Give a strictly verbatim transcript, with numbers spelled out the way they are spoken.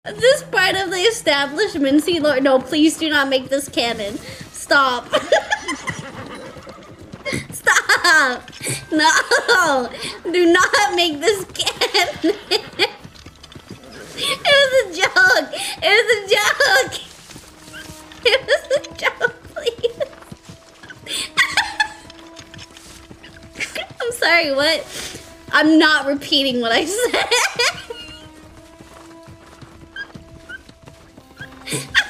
This part of the establishment, see, Lord, no, please do not make this canon. Stop. Stop. No. Do not make this canon. It was a joke. It was a joke. It was a joke, please. I'm sorry, what? I'm not repeating what I said.